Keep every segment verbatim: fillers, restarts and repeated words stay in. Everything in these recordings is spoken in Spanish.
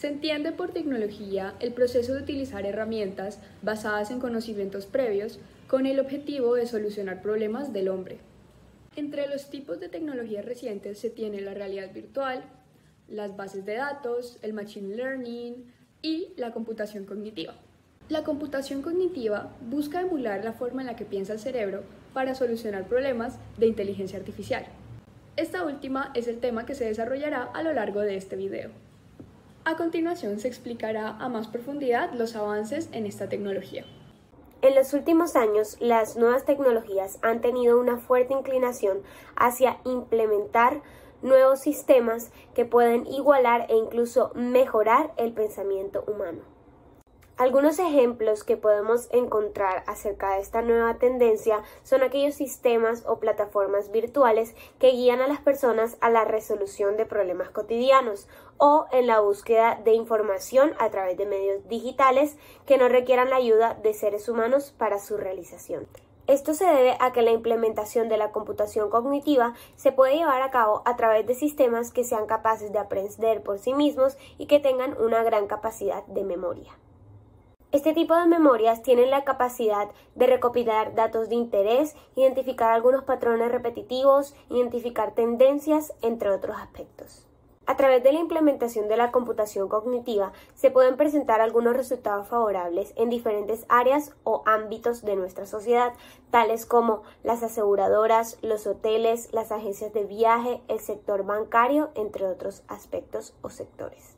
Se entiende por tecnología el proceso de utilizar herramientas basadas en conocimientos previos con el objetivo de solucionar problemas del hombre. Entre los tipos de tecnologías recientes se tiene la realidad virtual, las bases de datos, el machine learning y la computación cognitiva. La computación cognitiva busca emular la forma en la que piensa el cerebro para solucionar problemas de inteligencia artificial. Esta última es el tema que se desarrollará a lo largo de este video. A continuación se explicará a más profundidad los avances en esta tecnología. En los últimos años, las nuevas tecnologías han tenido una fuerte inclinación hacia implementar nuevos sistemas que pueden igualar e incluso mejorar el pensamiento humano. Algunos ejemplos que podemos encontrar acerca de esta nueva tendencia son aquellos sistemas o plataformas virtuales que guían a las personas a la resolución de problemas cotidianos o en la búsqueda de información a través de medios digitales que no requieran la ayuda de seres humanos para su realización. Esto se debe a que la implementación de la computación cognitiva se puede llevar a cabo a través de sistemas que sean capaces de aprender por sí mismos y que tengan una gran capacidad de memoria. Este tipo de memorias tienen la capacidad de recopilar datos de interés, identificar algunos patrones repetitivos, identificar tendencias, entre otros aspectos. A través de la implementación de la computación cognitiva se pueden presentar algunos resultados favorables en diferentes áreas o ámbitos de nuestra sociedad, tales como las aseguradoras, los hoteles, las agencias de viaje, el sector bancario, entre otros aspectos o sectores.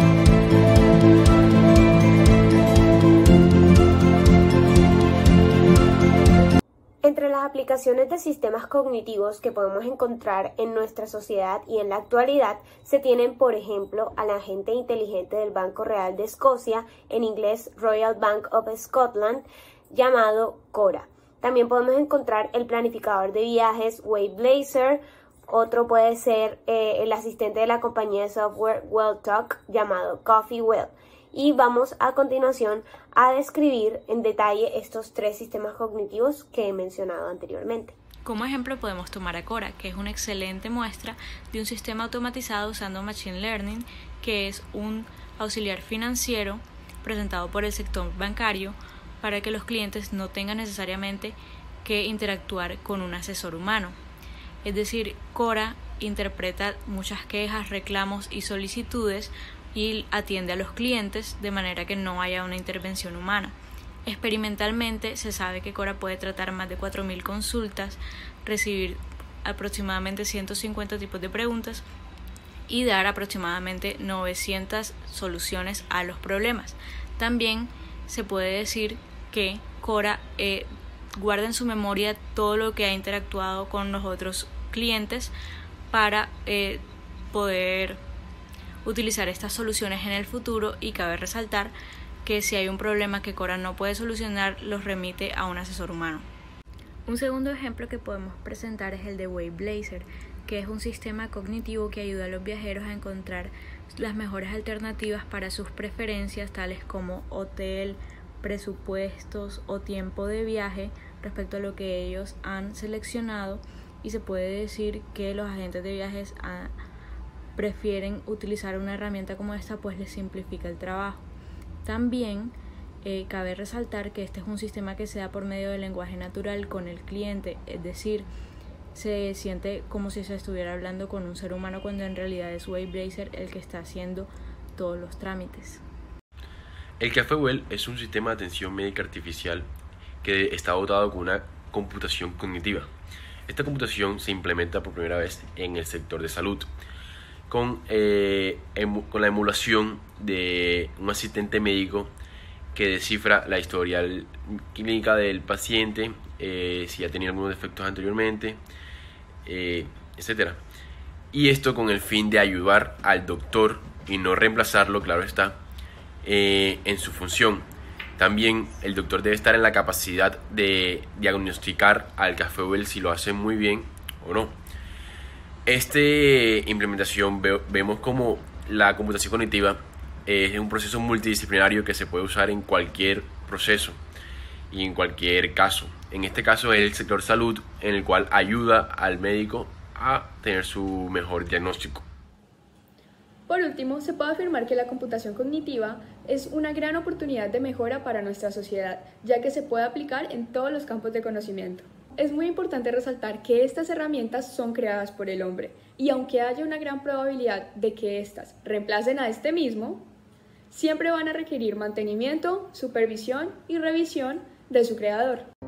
Entre las aplicaciones de sistemas cognitivos que podemos encontrar en nuestra sociedad y en la actualidad se tienen, por ejemplo, al agente inteligente del Banco Real de Escocia, en inglés Royal Bank of Scotland, llamado Cora. También podemos encontrar el planificador de viajes Waveblazer. Otro puede ser eh, el asistente de la compañía de software Welltalk, llamado Coffee Well. Y vamos a continuación a describir en detalle estos tres sistemas cognitivos que he mencionado anteriormente. Como ejemplo podemos tomar a Cora, que es una excelente muestra de un sistema automatizado usando Machine Learning, que es un auxiliar financiero presentado por el sector bancario para que los clientes no tengan necesariamente que interactuar con un asesor humano. Es decir, Cora interpreta muchas quejas, reclamos y solicitudes y atiende a los clientes de manera que no haya una intervención humana. Experimentalmente se sabe que Cora puede tratar más de cuatro mil consultas, recibir aproximadamente ciento cincuenta tipos de preguntas y dar aproximadamente novecientas soluciones a los problemas. También se puede decir que Cora eh, guarda en su memoria todo lo que ha interactuado con los otros clientes para eh, poder utilizar estas soluciones en el futuro, y cabe resaltar que si hay un problema que Cora no puede solucionar, los remite a un asesor humano. Un segundo ejemplo que podemos presentar es el de Waveblazer, que es un sistema cognitivo que ayuda a los viajeros a encontrar las mejores alternativas para sus preferencias, tales como hotel, presupuestos o tiempo de viaje respecto a lo que ellos han seleccionado, y se puede decir que los agentes de viajes han prefieren utilizar una herramienta como esta, pues les simplifica el trabajo. También eh, cabe resaltar que este es un sistema que se da por medio del lenguaje natural con el cliente, es decir, se siente como si se estuviera hablando con un ser humano cuando en realidad es Waveblazer el que está haciendo todos los trámites. El Café Well es un sistema de atención médica artificial que está dotado con una computación cognitiva. Esta computación se implementa por primera vez en el sector de salud, Con, eh, emu, con la emulación de un asistente médico que descifra la historial clínica del paciente, eh, si ha tenido algunos defectos anteriormente, eh, etcétera. Y esto con el fin de ayudar al doctor y no reemplazarlo, claro está, eh, en su función. También el doctor debe estar en la capacidad de diagnosticar al Café Well si lo hace muy bien o no. Esta implementación ve, vemos como la computación cognitiva es un proceso multidisciplinario que se puede usar en cualquier proceso y en cualquier caso. En este caso es el sector salud, en el cual ayuda al médico a tener su mejor diagnóstico. Por último, se puede afirmar que la computación cognitiva es una gran oportunidad de mejora para nuestra sociedad, ya que se puede aplicar en todos los campos de conocimiento. Es muy importante resaltar que estas herramientas son creadas por el hombre, y aunque haya una gran probabilidad de que éstas reemplacen a este mismo, siempre van a requerir mantenimiento, supervisión y revisión de su creador.